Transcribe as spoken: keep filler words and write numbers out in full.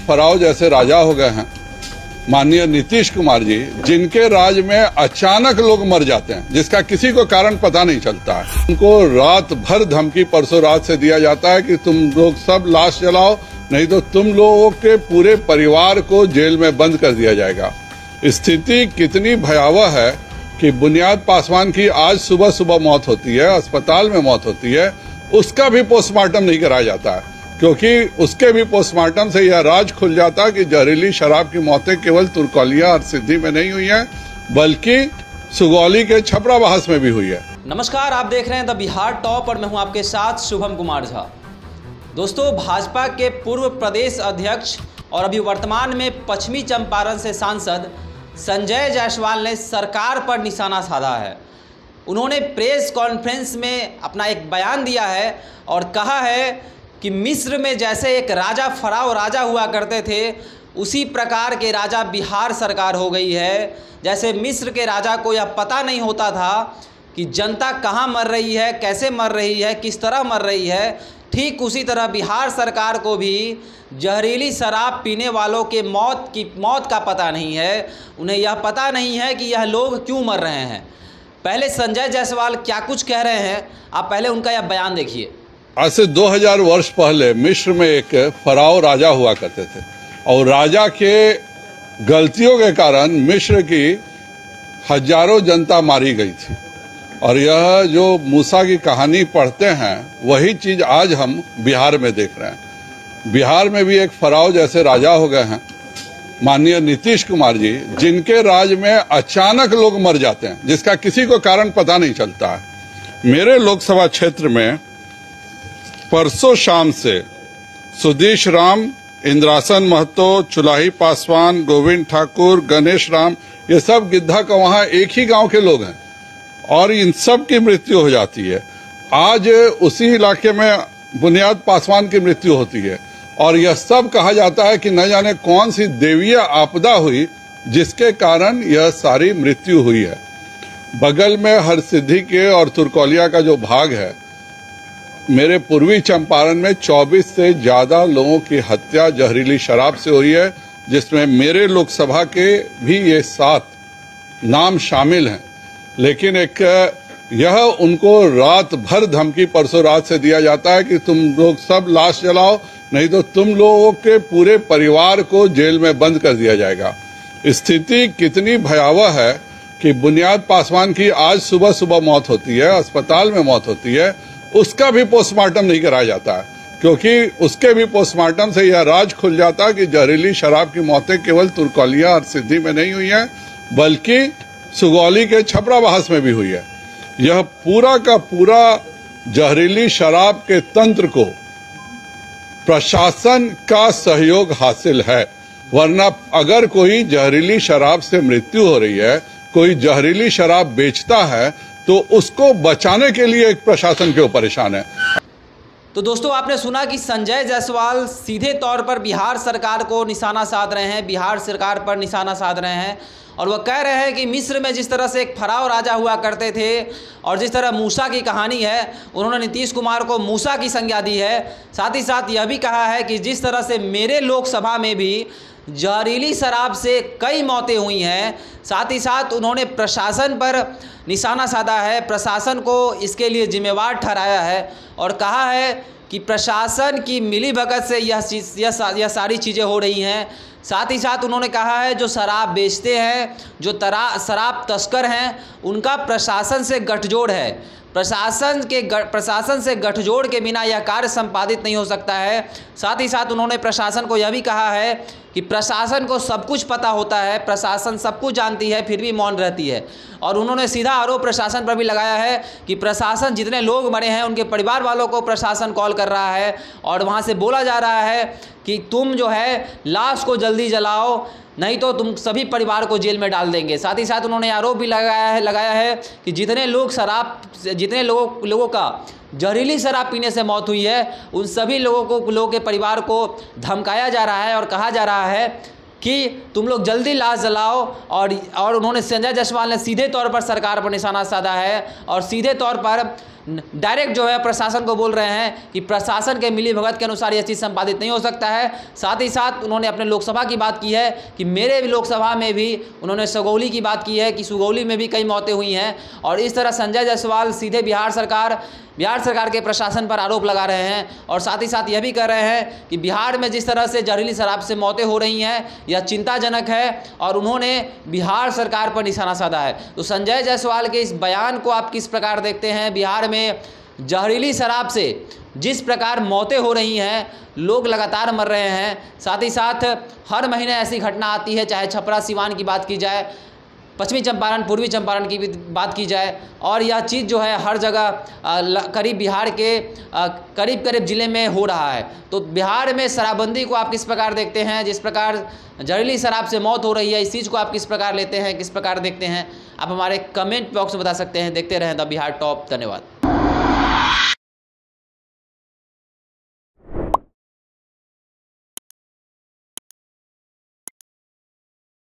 फराव जैसे राजा हो गए हैं माननीय नीतीश कुमार जी, जिनके राज में अचानक लोग मर जाते हैं जिसका किसी को कारण पता नहीं चलता है। उनको रात भर धमकी परसों रात से दिया जाता है कि तुम लोग सब लाश जलाओ, नहीं तो तुम लोगों के पूरे परिवार को जेल में बंद कर दिया जाएगा। स्थिति कितनी भयावह है कि बुनियाद पासवान की आज सुबह सुबह मौत होती है, अस्पताल में मौत होती है, उसका भी पोस्टमार्टम नहीं कराया जाता है, क्योंकि उसके भी पोस्टमार्टम से यह राज खुल जाता कि जहरीली शराब की मौतें केवल तुर्कौलिया और सिद्धि में नहीं हुई हैं, बल्कि सुगौली के छपरा बहस में भी हुई है। नमस्कार, आप देख रहे हैं द बिहार टॉप और मैं हूं आपके साथ शुभम कुमार झा। दोस्तों, भाजपा के पूर्व प्रदेश अध्यक्ष और अभी वर्तमान में पश्चिमी चंपारण से सांसद संजय जायसवाल ने सरकार पर निशाना साधा है। उन्होंने प्रेस कॉन्फ्रेंस में अपना एक बयान दिया है और कहा है कि मिस्र में जैसे एक राजा फराव राजा हुआ करते थे, उसी प्रकार के राजा बिहार सरकार हो गई है। जैसे मिस्र के राजा को यह पता नहीं होता था कि जनता कहाँ मर रही है, कैसे मर रही है, किस तरह मर रही है, ठीक उसी तरह बिहार सरकार को भी जहरीली शराब पीने वालों के मौत की मौत का पता नहीं है। उन्हें यह पता नहीं है कि यह लोग क्यों मर रहे हैं। पहले संजय जायसवाल क्या कुछ कह रहे हैं, आप पहले उनका यह बयान देखिए। आज से दो हज़ार वर्ष पहले मिस्र में एक फराव राजा हुआ करते थे और राजा के गलतियों के कारण मिस्र की हजारों जनता मारी गई थी। और यह जो मूसा की कहानी पढ़ते हैं, वही चीज आज हम बिहार में देख रहे हैं। बिहार में भी एक फराव जैसे राजा हो गए हैं माननीय नीतीश कुमार जी, जिनके राज में अचानक लोग मर जाते हैं जिसका किसी को कारण पता नहीं चलता है। मेरे लोकसभा क्षेत्र में परसों शाम से सुदेश राम, इंद्रासन महतो, चुलाही पासवान, गोविंद ठाकुर, गणेश राम, ये सब गिद्धा का वहां एक ही गांव के लोग हैं और इन सब की मृत्यु हो जाती है। आज उसी इलाके में बुनियाद पासवान की मृत्यु होती है और यह सब कहा जाता है कि न जाने कौन सी देवीय आपदा हुई जिसके कारण यह सारी मृत्यु हुई है। बगल में हरसिद्धि के और तुर्कौलिया का जो भाग है, मेरे पूर्वी चंपारण में चौबीस से ज्यादा लोगों की हत्या जहरीली शराब से हुई है, जिसमें मेरे लोकसभा के भी ये सात नाम शामिल हैं। लेकिन एक यह उनको रात भर धमकी परसों रात से दिया जाता है कि तुम लोग सब लाश जलाओ, नहीं तो तुम लोगों के पूरे परिवार को जेल में बंद कर दिया जाएगा। स्थिति कितनी भयावह है कि बुनियाद पासवान की आज सुबह सुबह मौत होती है, अस्पताल में मौत होती है, उसका भी पोस्टमार्टम नहीं कराया जाता है, क्योंकि उसके भी पोस्टमार्टम से यह राज खुल जाता कि जहरीली शराब की मौतें केवल तुर्कौलिया और सिद्धि में नहीं हुई हैं, बल्कि सुगौली के छपरा बहस में भी हुई है। यह पूरा का पूरा जहरीली शराब के तंत्र को प्रशासन का सहयोग हासिल है, वरना अगर कोई जहरीली शराब से मृत्यु हो रही है, कोई जहरीली शराब बेचता है, तो उसको बचाने के लिए एक प्रशासन क्यों परेशान है। तो दोस्तों, आपने सुना कि संजय जायसवाल सीधे तौर पर बिहार सरकार को निशाना साध रहे हैं, बिहार सरकार पर निशाना साध रहे हैं और वह कह रहे हैं कि मिस्र में जिस तरह से एक फराव राजा हुआ करते थे और जिस तरह मूसा की कहानी है, उन्होंने नीतीश कुमार को मूसा की संज्ञा दी है। साथ ही साथ यह भी कहा है कि जिस तरह से मेरे लोकसभा में भी जहरीली शराब से कई मौतें हुई हैं, साथ ही साथ उन्होंने प्रशासन पर निशाना साधा है, प्रशासन को इसके लिए जिम्मेवार ठहराया है और कहा है कि प्रशासन की मिलीभगत से यह यह यह सारी चीज़ें हो रही हैं। साथ ही साथ उन्होंने कहा है जो शराब बेचते हैं, जो तरा शराब तस्कर हैं, उनका प्रशासन से गठजोड़ है। प्रशासन के प्रशासन से गठजोड़ के बिना यह कार्य संपादित नहीं हो सकता है। साथ ही साथ उन्होंने प्रशासन को यह भी कहा है कि प्रशासन को सब कुछ पता होता है, प्रशासन सब कुछ जानती है, फिर भी मौन रहती है। और उन्होंने सीधा आरोप प्रशासन पर भी लगाया है कि प्रशासन, जितने लोग मरे हैं उनके परिवार वालों को प्रशासन कॉल कर रहा है और वहाँ से बोला जा रहा है कि तुम जो है लाश को जल्दी जलाओ, नहीं तो तुम सभी परिवार को जेल में डाल देंगे। साथ ही साथ उन्होंने आरोप भी लगाया है लगाया है कि जितने लोग शराब जितने लोगों लोगों का जहरीली शराब पीने से मौत हुई है, उन सभी लोगों को लोगों के परिवार को धमकाया जा रहा है और कहा जा रहा है कि तुम लोग जल्दी लाश जलाओ। और और उन्होंने संजय जायसवाल ने सीधे तौर पर सरकार पर निशाना साधा है और सीधे तौर पर डायरेक्ट जो है प्रशासन को बोल रहे हैं कि प्रशासन के मिली भगत के अनुसार यह चीज़ संपादित नहीं हो सकता है। साथ ही साथ उन्होंने अपने लोकसभा की बात की है कि मेरे लोकसभा में भी उन्होंने सुगौली की बात की है कि सुगौली में भी कई मौतें हुई हैं। और इस तरह संजय जायसवाल सीधे बिहार सरकार बिहार सरकार के प्रशासन पर आरोप लगा रहे हैं और साथ ही साथ यह भी कह रहे हैं कि बिहार में जिस तरह से जहरीली शराब से मौतें हो रही हैं यह चिंताजनक है और उन्होंने बिहार सरकार पर निशाना साधा है। तो संजय जायसवाल के इस बयान को आप किस प्रकार देखते हैं? बिहार में जहरीली शराब से जिस प्रकार मौतें हो रही हैं, लोग लगातार मर रहे हैं, साथ ही साथ हर महीने ऐसी घटना आती है, चाहे छपरा सिवान की बात की जाए, पश्चिमी चंपारण पूर्वी चंपारण की भी बात की जाए, और यह चीज़ जो है हर जगह करीब बिहार के करीब करीब ज़िले में हो रहा है। तो बिहार में शराबबंदी को आप किस प्रकार देखते हैं? जिस प्रकार जहरीली शराब से मौत हो रही है, इस चीज़ को आप किस प्रकार लेते हैं, किस प्रकार देखते हैं? आप हमारे कमेंट बॉक्स में बता सकते हैं। देखते रहें द बिहार टॉप। धन्यवाद।